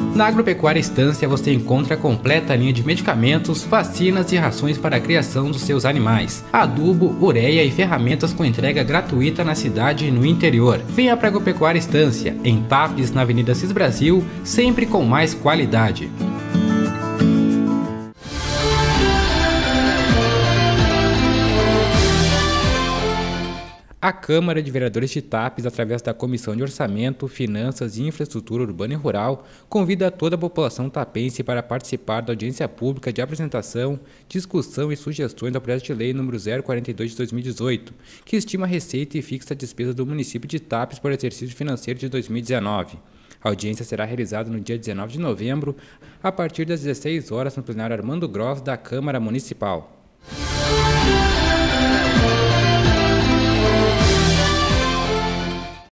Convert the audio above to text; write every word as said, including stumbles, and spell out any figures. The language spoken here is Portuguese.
Na Agropecuária Estância você encontra a completa linha de medicamentos, vacinas e rações para a criação dos seus animais, adubo, ureia e ferramentas com entrega gratuita na cidade e no interior. Venha para a Agropecuária Estância, em Tapes, na Avenida Cis Brasil, sempre com mais qualidade. A Câmara de Vereadores de Tapes, através da Comissão de Orçamento, Finanças e Infraestrutura Urbana e Rural, convida toda a população tapense para participar da audiência pública de apresentação, discussão e sugestões do projeto de lei número zero quarenta e dois de dois mil e dezoito, que estima a receita e fixa a despesa do município de Tapes por exercício financeiro de dois mil e dezenove. A audiência será realizada no dia dezenove de novembro, a partir das dezesseis horas, no plenário Armando Gross da Câmara Municipal.